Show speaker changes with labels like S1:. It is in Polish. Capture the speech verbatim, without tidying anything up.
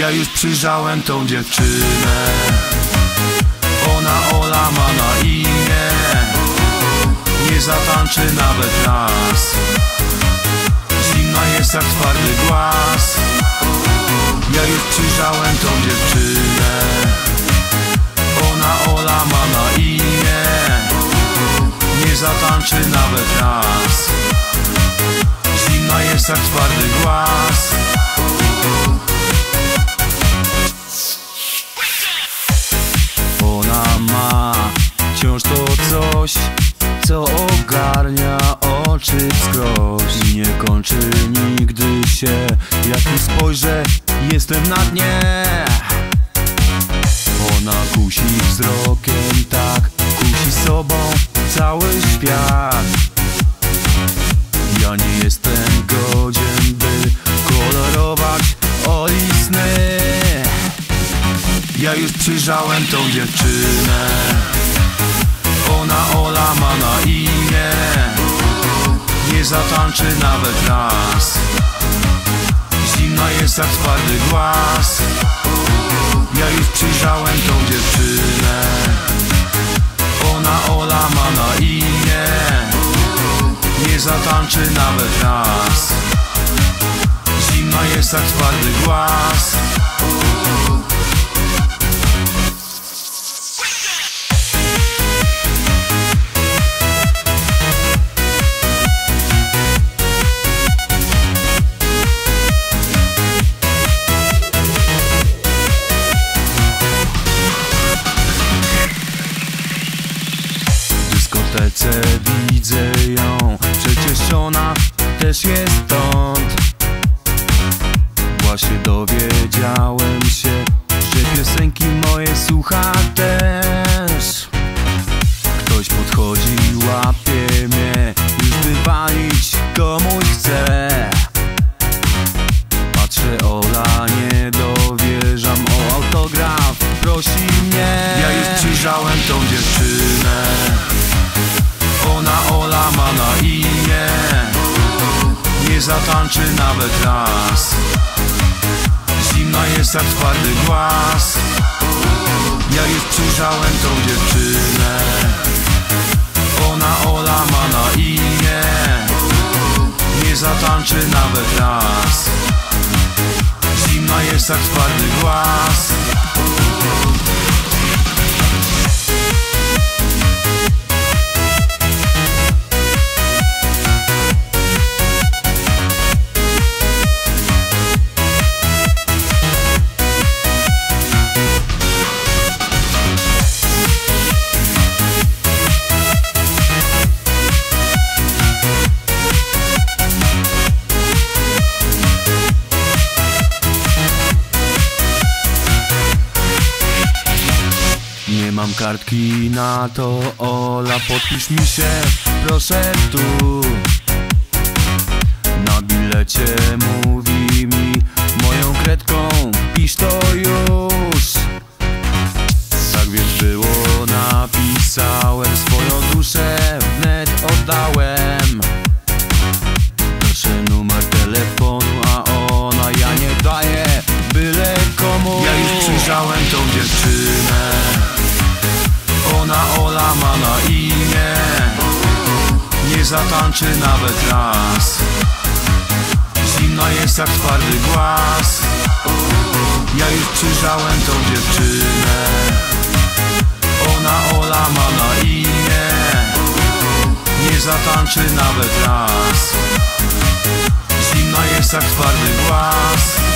S1: Ja już przyjrzałem tą dziewczynę. Ona Ola ma na imię. Nie zatańczy nawet raz. Zimna jest jak twardy głaz. Ja już przyjrzałem tą dziewczynę. Ona Ola ma na imię. Nie zatańczy nawet raz. Zimna jest jak twardy głaz. Ona ma wciąż to coś, co ogarnia oczy wskroś i nie kończy nigdy się. Jak nie spojrzę, jestem na dnie. Ona kusi wzrokiem, tak kusi sobą cały świat. Ja nie jestem godzien, by kolorować Oli sny. Ja już przyjrzałem tą dziewczynę. Ona Ola ma na imię. Nie zatańczy nawet raz. Zimna jest jak twardy głaz. Ja już przyjrzałem tą dziewczynę. Ona Ola ma na imię. Nie zatańczy nawet raz. Zimna jest jak twardy głaz. W dyskotece widzę ją, przecież ona też jest stąd. Właśnie dowiedziałem się, że piosenki moje słucha też. Ktoś podchodzi, łapie mnie, już wywalić komuś chce. Patrzę, Ola, nie dowierzam, o autograf prosi mnie. Ja już przyjrzałem tą dziewczynę. Ona Ola ma na imię. Nie zatańczy nawet raz. Zimna jest jak twardy głaz. Ja już przyjrzałem tą dziewczynę. Ona Ola ma na imię. Nie zatańczy nawet raz. Zimna jest jak twardy głaz. Nie mam kartki na to, Ola, podpisz mi się, proszę tu. Na bilecie mówi mi, moją kredką pisz to już. Tak więc było, napisałem, swoją duszę wnet oddałem. Proszę numer telefonu, a ona, ja nie daję byle komu. Ja już przyjrzałem tą dziewczynę. Ona Ola ma na imię. Nie zatańczy nawet raz. Zimna jest jak twardy głaz. Ja już przyjrzałem tą dziewczynę. Ona Ola ma na imię. Nie zatańczy nawet raz. Zimna jest jak twardy głaz.